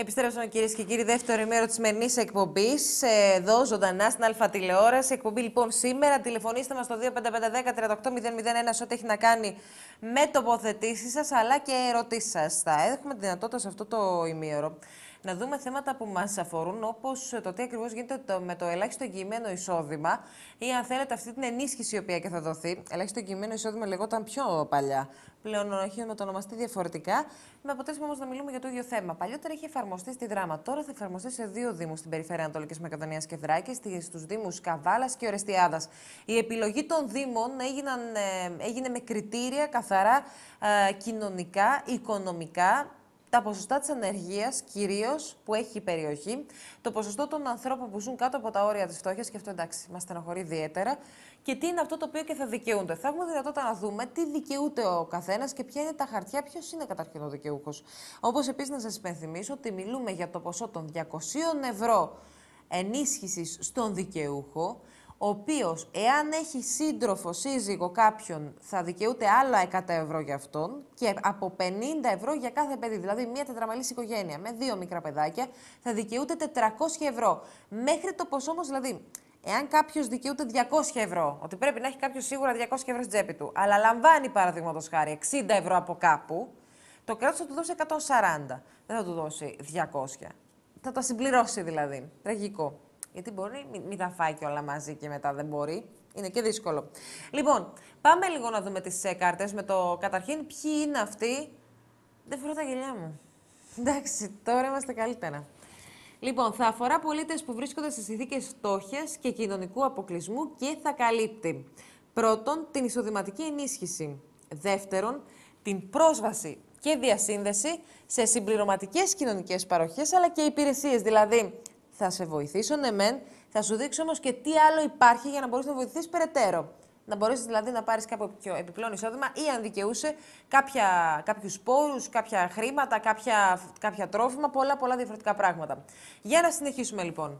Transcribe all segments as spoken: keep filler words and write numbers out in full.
Επιστρέψαμε, κυρίες και κύριοι, δεύτερο ημέρο της σημερινής εκπομπής. Εδώ ζωντανά στην Αλφα Τηλεόραση. Εκπομπή λοιπόν σήμερα. Τηλεφωνήστε μας στο δύο πέντε πέντε ένα μηδέν τριάντα οκτώ μηδέν μηδέν ένα σε ό,τι έχει να κάνει με τοποθετήσεις σας αλλά και ερωτήσεις σας. Θα έχουμε τη δυνατότητα σε αυτό το ημίωρο να δούμε θέματα που μας αφορούν, όπως το τι ακριβώς γίνεται με το ελάχιστο εγγυημένο εισόδημα ή, αν θέλετε, αυτή την ενίσχυση η οποία και θα δοθεί. Ελάχιστο εγγυημένο εισόδημα λεγόταν πιο παλιά. Πλέον έχει μετονομαστεί διαφορετικά, με αποτέλεσμα όμως να μιλούμε για το ίδιο θέμα. Παλιότερα είχε εφαρμοστεί στη Δράμα, τώρα θα εφαρμοστεί σε δύο δήμους στην περιφέρεια Ανατολικής Μακεδονίας και Θράκης, στους δήμους Καβάλας και Ορεστιάδας. Η επιλογή των δήμων έγιναν, ε, έγινε με κριτήρια καθαρά ε, κοινωνικά, οικονομικά. Τα ποσοστά της ανεργίας, κυρίως, που έχει η περιοχή, το ποσοστό των ανθρώπων που ζουν κάτω από τα όρια της φτώχειας, και αυτό εντάξει, μας στεναχωρεί ιδιαίτερα, και τι είναι αυτό το οποίο και θα δικαιούνται. Θα έχουμε δυνατότητα να δούμε τι δικαιούται ο καθένας και ποια είναι τα χαρτιά, ποιος είναι καταρχήν ο δικαιούχος. Όπως επίσης να σας υπενθυμίσω ότι μιλούμε για το ποσό των διακοσίων ευρώ ενίσχυσης στον δικαιούχο, ο οποίος, εάν έχει σύντροφο, σύζυγο κάποιον, θα δικαιούται άλλα εκατό ευρώ για αυτόν και από πενήντα ευρώ για κάθε παιδί. Δηλαδή, μια τετραμελής οικογένεια με δύο μικρά παιδάκια θα δικαιούται τετρακόσια ευρώ. Μέχρι το ποσό όμως, δηλαδή, εάν κάποιος δικαιούται διακόσια ευρώ, ότι πρέπει να έχει κάποιος σίγουρα διακόσια ευρώ στην τσέπη του, αλλά λαμβάνει παραδείγματος χάρη εξήντα ευρώ από κάπου, το κράτος θα του δώσει εκατόν σαράντα. Δεν θα του δώσει διακόσια. Θα τα συμπληρώσει δηλαδή. Τραγικό. Γιατί μπορεί, μην μη τα φάει και όλα μαζί και μετά δεν μπορεί. Είναι και δύσκολο. Λοιπόν, πάμε λίγο να δούμε τις ε, κάρτες με το καταρχήν ποιοι είναι αυτοί. Δεν φορώ τα γυαλιά μου. Εντάξει, τώρα είμαστε καλύτερα. Λοιπόν, θα αφορά πολίτες που βρίσκονται σε συνθήκες φτώχειας και κοινωνικού αποκλεισμού και θα καλύπτει πρώτον την εισοδηματική ενίσχυση. Δεύτερον, την πρόσβαση και διασύνδεση σε συμπληρωματικές κοινωνικές παροχές αλλά και υπηρεσίες. Δηλαδή, θα σε βοηθήσω, ναι μεν, θα σου δείξω όμως και τι άλλο υπάρχει για να μπορείς να βοηθήσεις περαιτέρω. Να μπορείς δηλαδή να πάρεις κάποιο επιπλέον εισόδημα ή, αν δικαιούσε, κάποια, κάποιους πόρους, κάποια χρήματα, κάποια, κάποια τρόφιμα, πολλά πολλά διαφορετικά πράγματα. Για να συνεχίσουμε λοιπόν.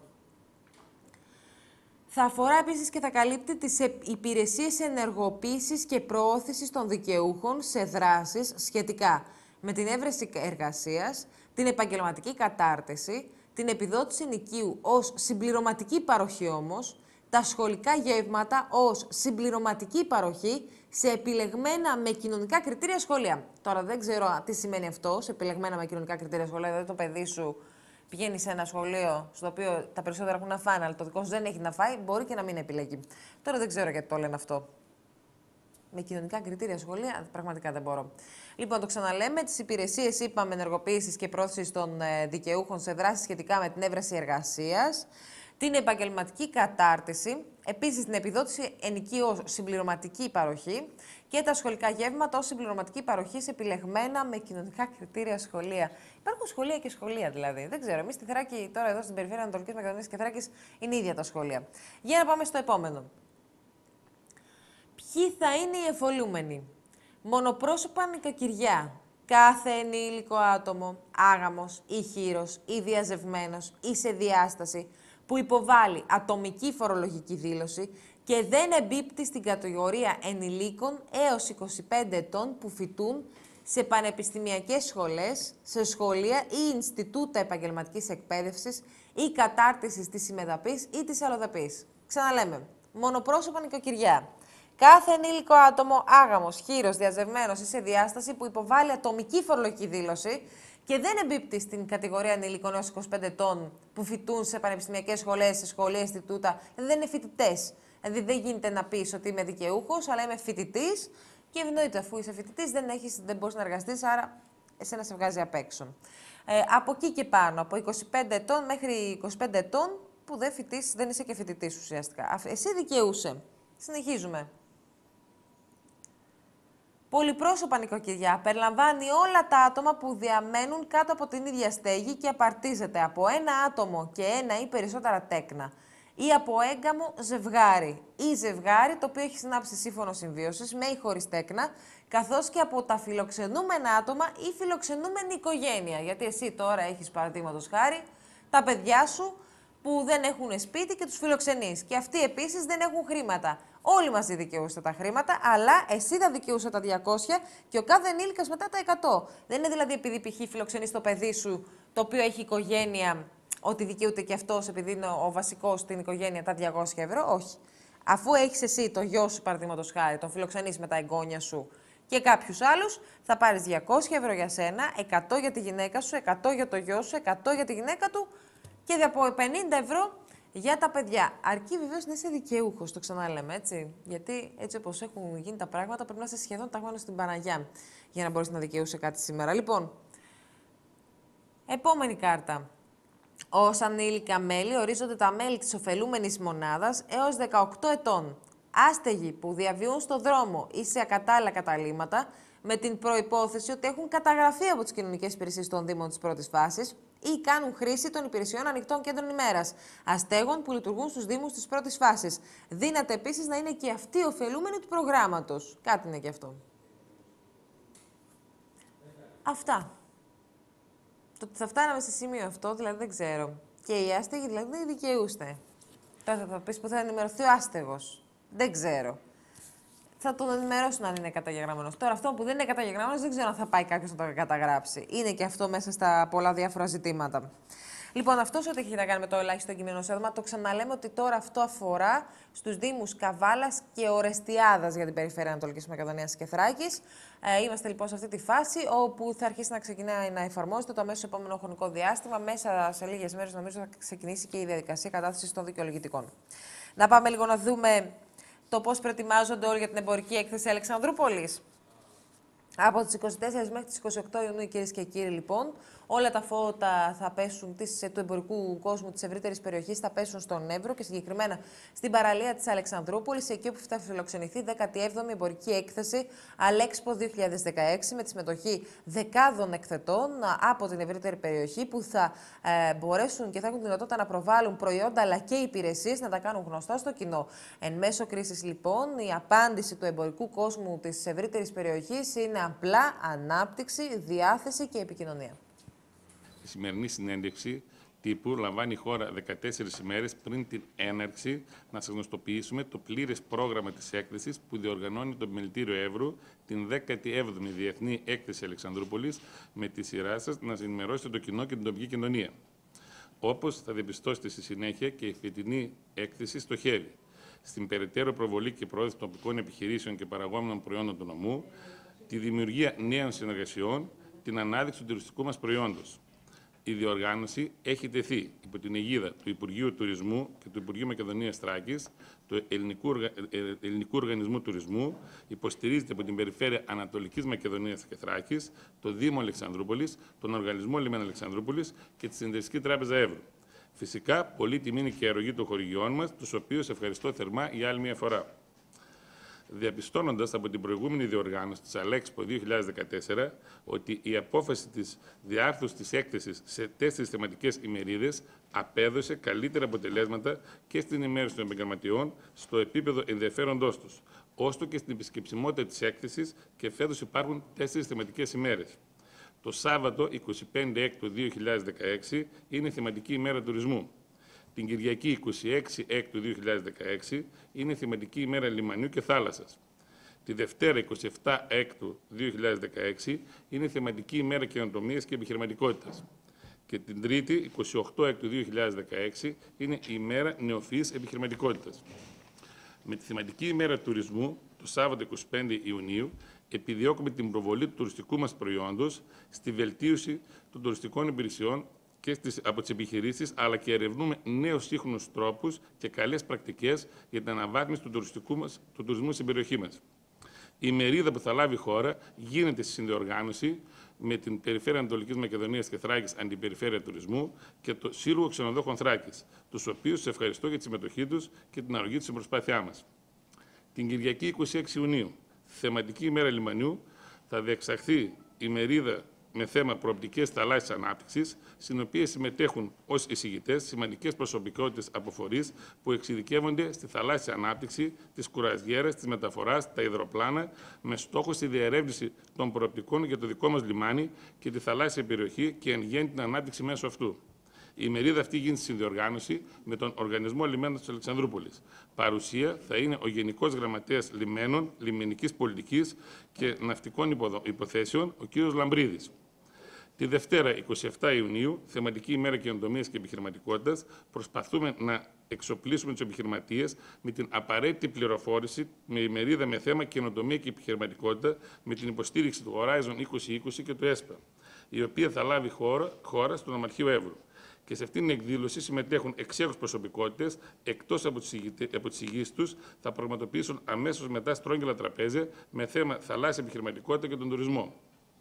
Θα αφορά επίσης και θα καλύπτει τις υπηρεσίες ενεργοποίησης και προώθησης των δικαιούχων σε δράσεις σχετικά με την έβρεση εργασίας, την επαγγελματική κατάρτιση, την επιδότηση νοικίου ως συμπληρωματική παροχή όμως, τα σχολικά γεύματα ως συμπληρωματική παροχή σε επιλεγμένα με κοινωνικά κριτήρια σχολεία. Τώρα δεν ξέρω τι σημαίνει αυτό, σε επιλεγμένα με κοινωνικά κριτήρια σχολεία, δηλαδή το παιδί σου πηγαίνει σε ένα σχολείο στο οποίο τα περισσότερα έχουν να φάνε, αλλά το δικό σου δεν έχει να φάει, μπορεί και να μην επιλέγει. Τώρα δεν ξέρω γιατί το λένε αυτό. Με κοινωνικά κριτήρια σχολεία, πραγματικά δεν μπορώ. Λοιπόν, το ξαναλέμε, τις υπηρεσίες, είπαμε, ενεργοποίησης και πρόθεσης των ε, δικαιούχων σε δράσεις σχετικά με την έβρεση εργασίας, την επαγγελματική κατάρτιση, επίσης την επιδότηση ενοικίου ως συμπληρωματική παροχή και τα σχολικά γεύματα ως συμπληρωματική παροχή σε επιλεγμένα με κοινωνικά κριτήρια σχολεία. Υπάρχουν σχολεία και σχολεία δηλαδή. Δεν ξέρω. Εμείς στη Θράκη, τώρα εδώ στην περιφέρεια Ανατολικής Μακεδονίας και Θράκης, είναι ίδια τα σχολεία. Για να πάμε στο επόμενο. Ποιοι θα είναι οι εφολούμενοι? Μονοπρόσωπα νοικοκυριά. Κάθε ενήλικο άτομο, άγαμος ή χήρος ή διαζευμένος ή σε διάσταση που υποβάλλει ατομική φορολογική δήλωση και δεν εμπίπτει στην κατηγορία ενηλίκων έως είκοσι πέντε ετών που φοιτούν σε πανεπιστημιακές σχολές, σε σχολεία ή Ινστιτούτα επαγγελματικής εκπαίδευσης ή κατάρτισης της ημεδαπής ή της αλλοδαπής. Ξαναλέμε, μονοπρόσωπα νοικοκυριά. Κάθε ενήλικο άτομο, άγαμος, χήρος, διαζευμένος ή σε διάσταση που υποβάλλει ατομική φορολογική δήλωση και δεν εμπίπτει στην κατηγορία ενηλίκων έως είκοσι πέντε ετών που φοιτούν σε πανεπιστημιακές σχολές, σε σχολεία, Ινστιτούτα, δεν είναι φοιτητές. Δηλαδή δεν γίνεται να πεις ότι είμαι δικαιούχος, αλλά είμαι φοιτητής και ευνοείται, αφού είσαι φοιτητής δεν, έχεις, δεν μπορείς να εργαστείς, άρα εσένα σε βγάζει απ' έξω. Ε, από εκεί και πάνω, από είκοσι πέντε ετών μέχρι είκοσι πέντε ετών που δεν φοιτείς, δεν είσαι και φοιτητής ουσιαστικά. Εσύ δικαιούσε. Συνεχίζουμε. Πολυπρόσωπα νοικοκυριά περιλαμβάνει όλα τα άτομα που διαμένουν κάτω από την ίδια στέγη και απαρτίζεται από ένα άτομο και ένα ή περισσότερα τέκνα ή από έγκαμο ζευγάρι ή ζευγάρι το οποίο έχει συνάψει σύμφωνο συμβίωσης με ή χωρίς τέκνα, καθώς και από τα φιλοξενούμενα άτομα ή φιλοξενούμενη οικογένεια. Γιατί εσύ τώρα έχεις, παραδείγματος χάρη, τα παιδιά σου που δεν έχουν σπίτι και τους φιλοξενείς. Και αυτοί επίσης δεν έχουν χρήματα. Όλοι μαζί δικαιούστε τα χρήματα, αλλά εσύ θα δικαιούσε τα διακόσια και ο κάθε ενήλικας μετά τα εκατό. Δεν είναι δηλαδή επειδή π.χ. φιλοξενείς το παιδί σου, το οποίο έχει οικογένεια, ότι δικαιούται και αυτός επειδή είναι ο βασικός στην οικογένεια τα διακόσια ευρώ. Όχι. Αφού έχεις εσύ το γιο σου, παραδείγματος χάρη, τον φιλοξενείς με τα εγγόνια σου και κάποιους άλλους, θα πάρεις διακόσια ευρώ για σένα, εκατό για τη γυναίκα σου, εκατό για το γιο σου, εκατό για τη γυναίκα του και από πενήντα ευρώ για τα παιδιά. Αρκεί βεβαίως να είσαι δικαιούχος, το ξαναλέμε, έτσι. Γιατί έτσι όπως έχουν γίνει τα πράγματα, πρέπει να είσαι σχεδόν ταγμένο στην Παναγιά για να μπορείς να δικαιούσε κάτι σήμερα. Λοιπόν, επόμενη κάρτα. Ως ανήλικα μέλη ορίζονται τα μέλη της ωφελούμενης μονάδας έως δεκαοκτώ ετών. Άστεγοι που διαβιούν στο δρόμο ή σε ακατάλληλα καταλύματα, με την προϋπόθεση ότι έχουν καταγραφεί από τις κοινωνικές υπηρεσίες των Δήμων της πρώτης φάσης ή κάνουν χρήση των υπηρεσιών ανοιχτών κέντρων ημέρας αστέγων που λειτουργούν στους Δήμους της πρώτης φάσης. Δύναται επίσης να είναι και αυτοί ωφελούμενοι του προγράμματος. Κάτι είναι και αυτό. Αυτά. Το ότι θα φτάναμε σε σημείο αυτό, δηλαδή δεν ξέρω. Και οι άστεγοι δηλαδή δεν δικαιούστε. Τώρα θα πεις που θα ενημερωθεί ο άστεγος. Δεν ξέρω. Θα τον ενημερώσουν αν είναι καταγεγραμμένος. Τώρα, αυτό που δεν είναι καταγεγραμμένος, δεν ξέρω αν θα πάει κάποιος να το καταγράψει. Είναι και αυτό μέσα στα πολλά διάφορα ζητήματα. Λοιπόν, αυτό ό,τι έχει να κάνει με το ελάχιστο κείμενο εισόδημα, το ξαναλέμε ότι τώρα αυτό αφορά στους Δήμους Καβάλας και Ορεστιάδας για την περιφέρεια Ανατολικής Μακεδονίας και Θράκης. Ε, είμαστε λοιπόν σε αυτή τη φάση όπου θα αρχίσει να ξεκινάει να εφαρμόζεται το αμέσως επόμενο χρονικό διάστημα. Μέσα σε λίγες μέρες, νομίζω, θα ξεκινήσει και η διαδικασία κατάθεσης των δικαιολογητικών. Να πάμε λίγο να δούμε το πώς προετοιμάζονται όλοι για την εμπορική έκθεση Αλεξανδρούπολης. Από τις είκοσι τέσσερις μέχρι τις είκοσι οκτώ Ιουνίου, κυρίες και κύριοι, λοιπόν, όλα τα φώτα θα πέσουν της, του εμπορικού κόσμου της ευρύτερης περιοχής, θα πέσουν στον Εύρο και συγκεκριμένα στην παραλία της Αλεξανδρούπολης, εκεί όπου θα φιλοξενηθεί η δέκατη έβδομη εμπορική έκθεση Αλέξπο δύο χιλιάδες δεκαέξι, με τη συμμετοχή δεκάδων εκθετών από την ευρύτερη περιοχή που θα ε, μπορέσουν και θα έχουν δυνατότητα να προβάλλουν προϊόντα αλλά και υπηρεσίες, να τα κάνουν γνωστά στο κοινό. Εν μέσω κρίσης, λοιπόν, η απάντηση του εμπορικού κόσμου της ευρύτερης περιοχής είναι απλά ανάπτυξη, διάθεση και επικοινωνία. Η σημερινή συνέντευξη τύπου λαμβάνει η χώρα δεκατέσσερις ημέρες πριν την έναρξη να σας γνωστοποιήσουμε το πλήρες πρόγραμμα της έκθεσης που διοργανώνει το Επιμελητήριο Εύρου την δέκατη έβδομη Διεθνή Έκθεση Αλεξανδρούπολης, με τη σειρά σας να ενημερώσετε το κοινό και την τοπική κοινωνία. Όπως θα διαπιστώσετε στη συνέχεια, και η φετινή έκθεση στοχεύει στην περαιτέρω προβολή και προώθηση τοπικών επιχειρήσεων και παραγόμενων προϊόντων του νομού, τη δημιουργία νέων συνεργασιών, την ανάδειξη του τουριστικού μας προϊόντος. Η διοργάνωση έχει τεθεί υπό την αιγίδα του Υπουργείου Τουρισμού και του Υπουργείου Μακεδονίας Θράκης, του Ελληνικού, Οργα... Ελληνικού Οργανισμού Τουρισμού, υποστηρίζεται από την Περιφέρεια Ανατολικής Μακεδονίας και Θράκης, το Δήμο Αλεξανδρούπολης, τον Οργανισμό Λιμένα Αλεξανδρούπολης και τη Συνεταιριστική Τράπεζα Εύρου. Φυσικά, πολύ τιμή είναι και η αρρωγή των χορηγιών μας, τους οποίους ευχαριστώ θερμά για άλλη μια φορά. Διαπιστώνοντας από την προηγούμενη διοργάνωση της Αλέξπο δύο χιλιάδες δεκατέσσερα ότι η απόφαση της διάρθρωσης της έκθεσης σε τέσσερις θεματικές ημερίδες απέδωσε καλύτερα αποτελέσματα και στην ενημέρωση των επαγγελματιών στο επίπεδο ενδιαφέροντός τους, ώστε και στην επισκεψιμότητα της έκθεσης, και φέτος υπάρχουν τέσσερις θεματικές ημέρες. Το Σάββατο εικοστή πέμπτη Έκτου δύο χιλιάδες δεκαέξι είναι η θεματική ημέρα τουρισμού. Την Κυριακή εικοστή έκτη Έκτου δύο χιλιάδες δεκαέξι είναι η θεματική ημέρα λιμανιού και θάλασσας. Τη Δευτέρα εικοστή εβδόμη Έκτου δύο χιλιάδες δεκαέξι είναι η θεματική ημέρα καινοτομίας και επιχειρηματικότητας. Και την Τρίτη εικοστή όγδοη Έκτου δύο χιλιάδες δεκαέξι είναι η ημέρα νεοφυής επιχειρηματικότητας. Με τη θεματική ημέρα τουρισμού, το Σάββατο εικοστή πέμπτη Ιουνίου, επιδιώκουμε την προβολή του τουριστικού μας προϊόντος στη βελτίωση των τουριστικών υπηρεσιών και στις, από τις επιχειρήσεις, αλλά και ερευνούμε νέους σύγχρονους τρόπους και καλές πρακτικές για την αναβάθμιση του, τουριστικού μας, του τουρισμού στην περιοχή μας. Η μερίδα που θα λάβει η χώρα γίνεται στη συνδιοργάνωση με την Περιφέρεια Ανατολικής Μακεδονίας και Θράκης Αντιπεριφέρεια Τουρισμού και το Σύλλογο Ξενοδόχων Θράκης, τους οποίους σας ευχαριστώ για τη συμμετοχή τους και την αρρωγή τους στην προσπάθειά μας. Την Κυριακή εικοστή έκτη Ιουνίου, θεματική ημέρα λιμανιού, θα διεξαχθεί η μερίδα με θέμα προοπτικές θαλάσσιας ανάπτυξης, στην οποία συμμετέχουν ως εισηγητές σημαντικές προσωπικότητες από φορείς που εξειδικεύονται στη θαλάσσια ανάπτυξη, της κουραζιέρας, της μεταφοράς, τα υδροπλάνα, με στόχο στη διερεύνηση των προοπτικών για το δικό μας λιμάνι και τη θαλάσσια περιοχή και εν γέννη την ανάπτυξη μέσω αυτού. Η ημερίδα αυτή γίνεται συνδιοργάνωση με τον Οργανισμό Λιμένων της Αλεξανδρούπολης. Παρουσία θα είναι ο Γενικός Γραμματέας Λιμένων, Λιμενικής Πολιτικής και Ναυτικών Υποθέσεων, ο κ. Λαμπρίδης. Τη Δευτέρα, εικοστή εβδόμη Ιουνίου, θεματική ημέρα καινοτομίας και επιχειρηματικότητας, προσπαθούμε να εξοπλίσουμε τους επιχειρηματίες με την απαραίτητη πληροφόρηση, με ημερίδα με θέμα καινοτομία και επιχειρηματικότητα, με την υποστήριξη του Horizon είκοσι είκοσι και του ΕΣΠΑ, η οποία θα λάβει χώρα, χώρα στο Νομαρχείο Εύρου. Και σε αυτήν την εκδήλωση συμμετέχουν εξέχους προσωπικότητες, εκτός από τις ηγείες τους, θα πραγματοποιήσουν αμέσως μετά στρόγγυλα τραπέζια με θέμα θαλάσσια επιχειρηματικότητα και τον τουρισμό.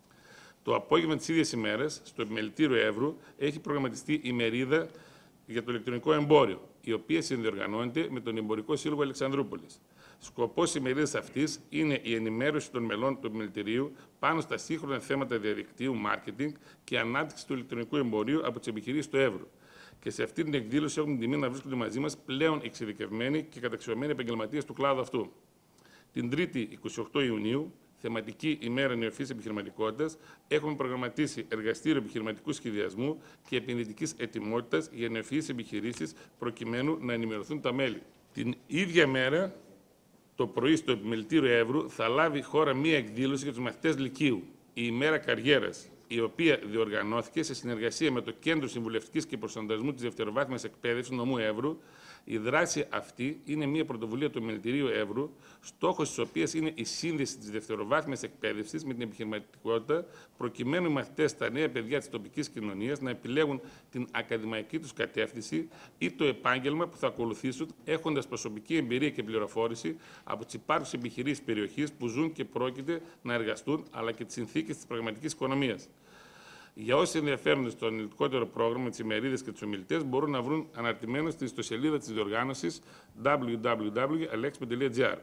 Το απόγευμα της ίδιας ημέρας, στο Επιμελητήριο Εύρου, έχει προγραμματιστεί η μερίδα για το ηλεκτρονικό εμπόριο, η οποία συνδιοργανώνεται με τον Εμπορικό Σύλλογο Αλεξανδρούπολης. Σκοπός της μερίδας αυτής είναι η ενημέρωση των μελών του Επιμελητηρίου πάνω στα σύγχρονα θέματα διαδικτύου, marketing και ανάπτυξη του ηλεκτρονικού εμπορίου από τις επιχειρήσεις του Εύρου. Και σε αυτή την εκδήλωση έχουν την τιμή να βρίσκονται μαζί μας πλέον εξειδικευμένοι και καταξιωμένοι επαγγελματίες του κλάδου αυτού. Την Τρίτη, εικοστή ογδόη Ιουνίου, θεματική ημέρα νεοφυής επιχειρηματικότητας, έχουμε προγραμματίσει εργαστήριο επιχειρηματικού σχεδιασμού και επενδυτικής ετοιμότητας για νεοφυείς επιχειρήσεις, προκειμένου να ενημερωθούν τα μέλη. Την ίδια μέρα, το πρωί στο Επιμελητήριο Εύρου, θα λάβει χώρα μία εκδήλωση για τους μαθητές Λυκείου, η ημέρα καριέρας, η οποία διοργανώθηκε σε συνεργασία με το Κέντρο Συμβουλευτικής και Προσανατολισμού της Δευτεροβάθμιας Εκπαίδευσης νομού Εύρου. Η δράση αυτή είναι μια πρωτοβουλία του Επιμελητηρίου Εύρου, στόχος της οποίας είναι η σύνδεση της δευτεροβάθμιας εκπαίδευσης με την επιχειρηματικότητα, προκειμένου οι μαθητές, τα νέα παιδιά της τοπικής κοινωνίας, να επιλέγουν την ακαδημαϊκή τους κατεύθυνση ή το επάγγελμα που θα ακολουθήσουν, έχοντας προσωπική εμπειρία και πληροφόρηση από τις υπάρχουσες επιχειρήσεις περιοχής που ζουν και πρόκειται να εργαστούν, αλλά και τις συνθήκες της πραγματικής οικονομίας. Για όσοι ενδιαφέρονται στο αναλυτικότερο πρόγραμμα, τις ημερίδες και τους ομιλητές, μπορούν να βρουν αναρτημένο στην ιστοσελίδα της διοργάνωσης double-u double-u double-u τελεία alexpo τελεία gr.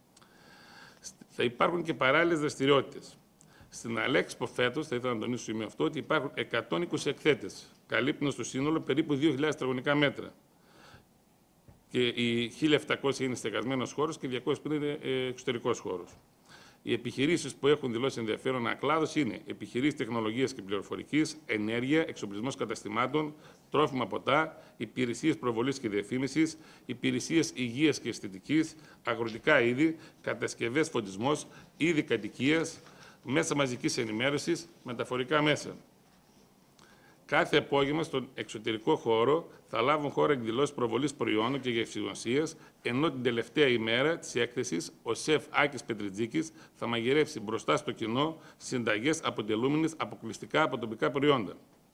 Θα υπάρχουν και παράλληλες δραστηριότητες. Στην Αλέξπο φέτος, θα ήθελα να τονίσω σημείο αυτό, ότι υπάρχουν εκατόν είκοσι εκθέτες, καλύπτοντας στο σύνολο περίπου δύο χιλιάδες τετραγωνικά μέτρα. Και οι χίλια επτακόσια είναι στεγασμένος χώρος και διακόσιοι πενήντα είναι εξωτερικός χώρος. Οι επιχειρήσεις που έχουν δηλώσει ενδιαφέρον ανακλάδος είναι επιχειρήσεις τεχνολογίας και πληροφορικής, ενέργεια, εξοπλισμός καταστημάτων, τρόφιμα ποτά, υπηρεσίες προβολής και διαφήμισης, υπηρεσίες υγείας και αισθητικής, αγροτικά είδη, κατασκευές φωτισμός, είδη κατοικίας, μέσα μαζικής ενημέρωσης, μεταφορικά μέσα. Κάθε απόγευμα στον εξωτερικό χώρο θα λάβουν χώρα εκδηλώσεις προβολής προϊόντων και γευσηγνωσίας, ενώ την τελευταία ημέρα της έκθεσης ο σεφ Άκης Πετριτζίκης θα μαγειρεύσει μπροστά στο κοινό συνταγές αποτελούμενες αποκλειστικά από τοπικά προϊόντα.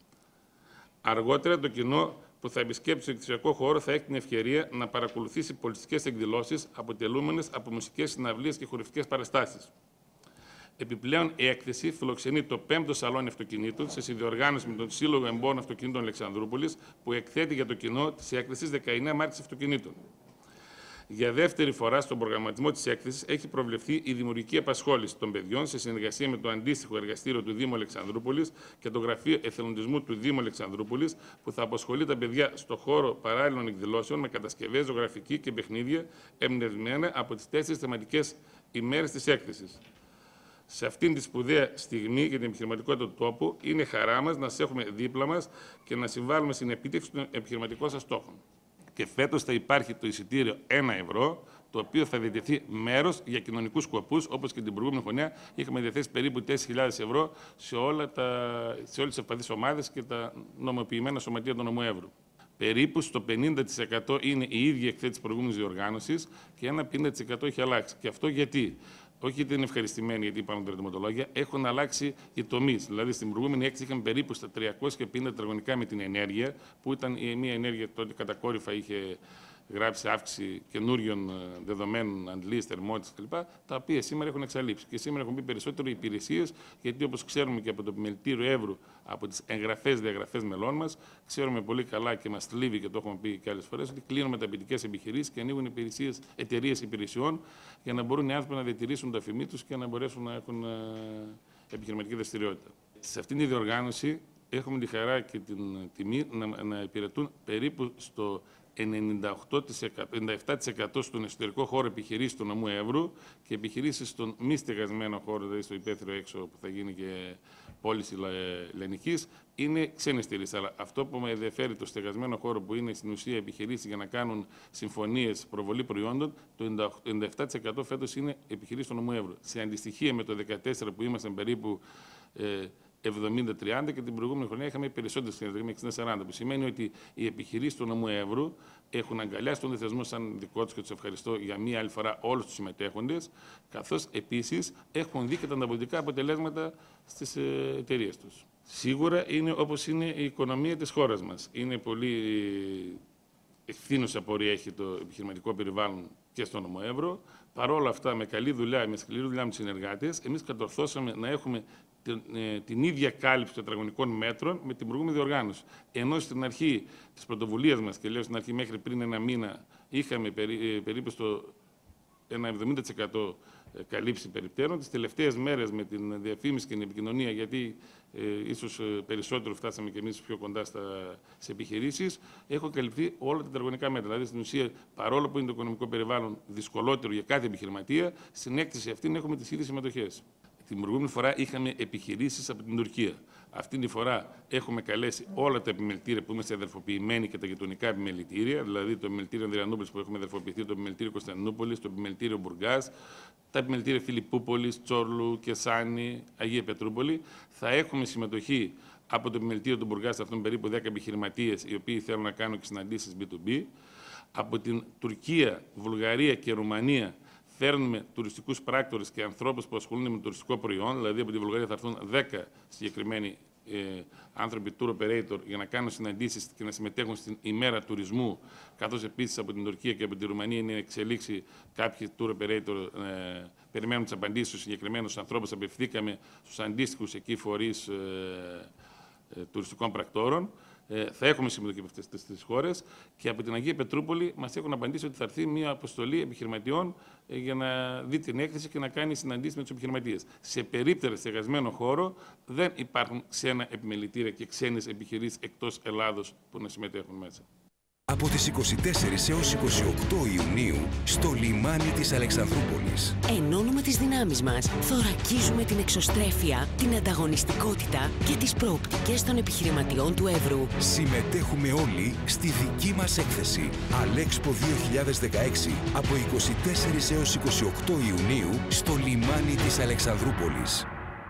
Αργότερα το κοινό που θα επισκέψει τον εξωτερικό χώρο θα έχει την ευκαιρία να παρακολουθήσει πολιτιστικές εκδηλώσεις αποτελούμενες από μουσικές συναυλίες και χορευτικές παραστάσεις. Επιπλέον, η έκθεση φιλοξενεί το πέμπτο σαλόνι αυτοκινήτων σε συνδιοργάνωση με τον Σύλλογο Εμπόρων Αυτοκινήτων Αλεξανδρούπολης, που εκθέτει για το κοινό της έκθεσης δεκαεννέα Μάρτης αυτοκινήτων. Για δεύτερη φορά στον προγραμματισμό της έκθεσης έχει προβλεφθεί η δημιουργική απασχόληση των παιδιών σε συνεργασία με το αντίστοιχο εργαστήριο του Δήμου Αλεξανδρούπολης και το Γραφείο Εθελοντισμού του Δήμου Αλεξανδρούπολης, που θα απασχολεί τα παιδιά στο χώρο παράλληλων εκδηλώσεων με κατασκευές, ζωγραφική και παιχνίδια εμπνευσμένα από τις τέσσερις θεματικές ημέρες της έκθεσης. Σε αυτήν τη σπουδαία στιγμή για την επιχειρηματικότητα του τόπου, είναι χαρά μας να σας έχουμε δίπλα μας και να συμβάλλουμε στην επίτευξη των επιχειρηματικών σας στόχων. Και φέτος θα υπάρχει το εισιτήριο ένα ευρώ, το οποίο θα διατεθεί μέρος για κοινωνικούς σκοπούς, όπως και την προηγούμενη χρονιά είχαμε διαθέσει περίπου τέσσερις χιλιάδες ευρώ σε, όλα τα, σε όλες τις ευπαθείς ομάδες και τα νομοποιημένα σωματεία του νομού Εύρου. Περίπου στο πενήντα τοις εκατό είναι η ίδια εκθέτηση της προηγούμενης διοργάνωσης και ένα πενήντα τοις εκατό έχει αλλάξει. Και αυτό γιατί? Όχι γιατί είναι ευχαριστημένοι, γιατί υπάρχουν τα ερωτηματολόγια, έχουν αλλάξει οι τομείς. Δηλαδή, στην προηγούμενη έκθεση είχαμε περίπου στα τριακόσια πενήντα τετραγωνικά με την ενέργεια, που ήταν η μία ενέργεια τότε κατακόρυφα είχε γράψει αύξηση καινούριων δεδομένων, αντλήσεις, θερμότητας κλπ. Τα οποία σήμερα έχουν εξαλείψει. Και σήμερα έχουν μπει περισσότερο υπηρεσίες, γιατί όπως ξέρουμε και από το Επιμελητήριο Εύρου, από τις εγγραφές, διαγραφές μελών μας, ξέρουμε πολύ καλά και μας θλίβει και το έχουμε πει και άλλες φορές, ότι κλείνουν μεταποιητικές επιχειρήσεις και ανοίγουν εταιρείες υπηρεσιών για να μπορούν οι άνθρωποι να διατηρήσουν τα φημή τους και να μπορέσουν να έχουν επιχειρηματική δραστηριότητα. Σε αυτήν τη διοργάνωση έχουμε τη χαρά και την τιμή να, να υπηρετούν περίπου στο ενενήντα οκτώ τοις εκατό, ενενήντα επτά τοις εκατό στον εσωτερικό χώρο επιχειρήσεις του νομού Εύρου και επιχειρήσεις στον μη στεγασμένο χώρο, δηλαδή στο υπαίθριο έξω που θα γίνει και πώληση λιανικής, είναι ξένες εταιρείες. Αλλά αυτό που με ενδιαφέρει, το στεγασμένο χώρο που είναι στην ουσία επιχειρήσεις για να κάνουν συμφωνίες προβολή προϊόντων, το ενενήντα επτά τοις εκατό φέτος είναι επιχειρήσεις του νομού Εύρου. Σε αντιστοιχεία με το δύο χιλιάδες δεκατέσσερα που ήμασταν περίπου ε, εβδομήντα τριάντα και την προηγούμενη χρονιά είχαμε περισσότερες με εξήντα σαράντα, που σημαίνει ότι οι επιχειρήσεις του νομού Εύρου έχουν αγκαλιάσει τον θεσμό σαν δικό τους και τους ευχαριστώ για μία άλλη φορά όλους τους συμμετέχοντες, καθώς επίσης έχουν δει και τα ανταποδοτικά αποτελέσματα στις εταιρείες τους. Σίγουρα είναι όπως είναι η οικονομία της χώρας μας. Είναι πολύ ευθύνουσα πορεία έχει το επιχειρηματικό περιβάλλον και στο νομό Εύρου. Παρ' όλα αυτά, με καλή δουλειά, με σκληρή δουλειά με τους συνεργάτες, εμείς κατορθώσαμε να έχουμε την, ε, την ίδια κάλυψη τετραγωνικών μέτρων με την προηγούμενη διοργάνωση. Ενώ στην αρχή της πρωτοβουλίας μας, και λέω στην αρχή μέχρι πριν ένα μήνα, είχαμε περί, ε, περίπου στο ένα εβδομήντα τοις εκατό καλύψει περιπτέρων. Τις τελευταίες μέρες με την διαφήμιση και την επικοινωνία, γιατί ε, ίσως περισσότερο φτάσαμε και εμείς πιο κοντά στα, σε επιχειρήσεις, έχω καλυφθεί όλα τα τετραγωνικά μέτρα. Δηλαδή, στην ουσία, παρόλο που είναι το οικονομικό περιβάλλον δυσκολότερο για κάθε επιχειρηματία, στην έκθεση αυτή έχουμε τις ίδιες συμμετοχές. Την προηγούμενη φορά είχαμε επιχειρήσεις από την Τουρκία. Αυτή τη φορά έχουμε καλέσει όλα τα επιμελητήρια που είμαστε αδερφοποιημένοι και τα γειτονικά επιμελητήρια, δηλαδή το επιμελητήριο Ανδριανούπολης που έχουμε αδερφοποιηθεί, το επιμελητήριο Κωνσταντινούπολης, το επιμελητήριο Μπουργκάς, τα επιμελητήρια Φιλιππούπολης, Τσόρλου, Κεσάνη, Αγία Πετρούπολη. Θα έχουμε συμμετοχή από το επιμελητήριο του Μπουργκάς, αυτών περίπου δέκα επιχειρηματίες, οι οποίοι θέλουν να κάνουν και συναντήσεις μπι του μπι. Από την Τουρκία, Βουλγαρία και Ρουμανία φέρνουμε τουριστικούς πράκτορες και ανθρώπους που ασχολούνται με το τουριστικό προϊόν. Δηλαδή, από τη Βουλγαρία θα έρθουν δέκα συγκεκριμένοι ε, άνθρωποι tour operator για να κάνουν συναντήσεις και να συμμετέχουν στην ημέρα τουρισμού. Καθώς επίσης από την Τουρκία και από τη Ρουμανία είναι εξελίξει κάποιοι tour operator. Ε, περιμένουν τις απαντήσεις στους συγκεκριμένους ανθρώπους. Απευθύνθηκαμε στους αντίστοιχους εκεί φορείς ε, ε, τουριστικών πρακτόρων. Ε, θα έχουμε συμμετοχή από αυτές τις χώρες και από την Αγία Πετρούπολη μας έχουν απαντήσει ότι θα έρθει μια αποστολή επιχειρηματιών ε, για να δει την έκθεση και να κάνει συναντήσεις με τους επιχειρηματίες. Σε περίπτερο στεγασμένο χώρο δεν υπάρχουν ξένα επιμελητήρια και ξένες επιχειρήσεις εκτός Ελλάδος που να συμμετέχουν μέσα. Από τις είκοσι τέσσερις έως είκοσι οκτώ Ιουνίου στο λιμάνι της Αλεξανδρούπολης. Ενώνουμε τις δυνάμεις μας, θωρακίζουμε την εξωστρέφεια, την ανταγωνιστικότητα και τις προοπτικές των επιχειρηματιών του Εύρου. Συμμετέχουμε όλοι στη δική μας έκθεση Αλέξπο δύο χιλιάδες δεκαέξι από είκοσι τέσσερις έως είκοσι οκτώ Ιουνίου στο λιμάνι της Αλεξανδρούπολης.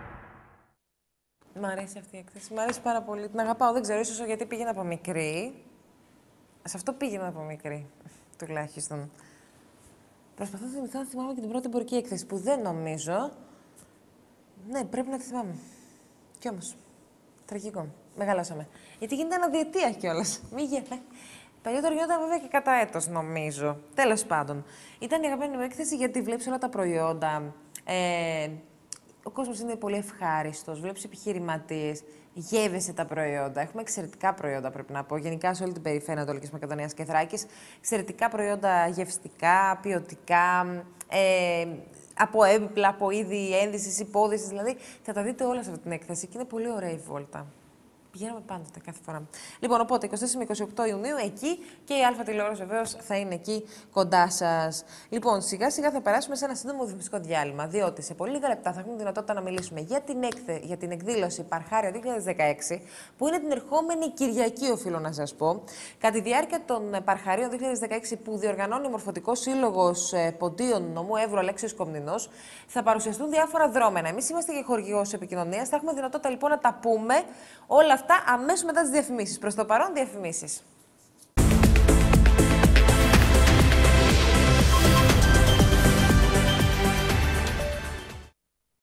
Μ' αρέσει αυτή η έκθεση, μ' αρέσει πάρα πολύ. Την αγαπάω, δεν ξέρω, ίσως γιατί πήγαινα από μικρή. Σε αυτό πήγαινα από μικρή, τουλάχιστον. Προσπαθώ να θυμάμαι και την πρώτη εμπορική έκθεση, που δεν νομίζω. Ναι, πρέπει να τη θυμάμαι. Κι όμως, τραγικό. Μεγαλώσαμε. Γιατί γίνεται αναδιετία κιόλας. Μη γελάει. Παλιότερα γινόταν βέβαια και κατά έτος, νομίζω. Τέλος πάντων. Ήταν η αγαπημένη μου έκθεση γιατί βλέπεις όλα τα προϊόντα. Ε, ο κόσμος είναι πολύ ευχάριστος. Βλέπεις επιχειρηματίες. Γεύεσαι τα προϊόντα. Έχουμε εξαιρετικά προϊόντα, πρέπει να πω. Γενικά σε όλη την περιφέρεια Ανατολικής Μακεδονίας και Θράκης. Εξαιρετικά προϊόντα γευστικά, ποιοτικά, ε, από έπιπλα, από είδη ένδυσης, υπόδυσης. Δηλαδή θα τα δείτε όλα σε αυτή την έκθεση και είναι πολύ ωραία η βόλτα. Πηγαίνουμε πάντοτε κάθε φορά. Λοιπόν, οπότε είκοσι τέσσερις με είκοσι οκτώ Ιουνίου εκεί και η Α τηλεόραση βεβαίως θα είναι εκεί κοντά σας. Λοιπόν, σιγά σιγά θα περάσουμε σε ένα σύντομο διαφημιστικό διάλειμμα, διότι σε πολύ λίγα λεπτά θα έχουμε δυνατότητα να μιλήσουμε για την, έκθε, για την εκδήλωση Παρχάριο δύο χιλιάδες δεκαέξι, που είναι την ερχόμενη Κυριακή, οφείλω να σας πω. Κατά τη διάρκεια των Παρχαρίων δύο χιλιάδες δεκαέξι που διοργανώνει ο Μορφωτικός Σύλλογος Ποντίων Νομού Εύρου Αλέξιος Κομνηνός, θα παρουσιαστούν διάφορα δρόμενα. Εμείς είμαστε και χορηγός επικοινωνίας, θα έχουμε δυνατότητα λοιπόν να τα πούμε όλα αυτά αμέσως μετά τις διαφημίσεις. Προς το παρόν, διαφημίσεις.